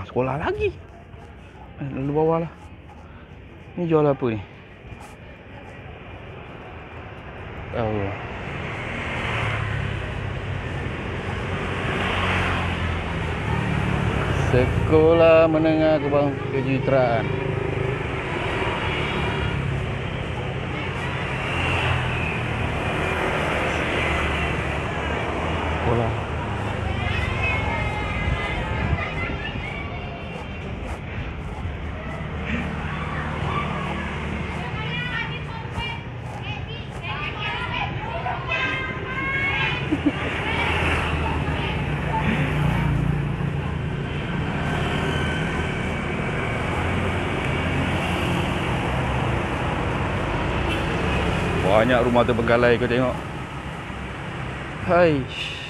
sekolah lagi. Lalu bawah lah. Ni jual apa ni? Oh. Sekolah Menengah Kejuruteraan. Sekolah. Banyak rumah terbengkalai kau tengok. Hai.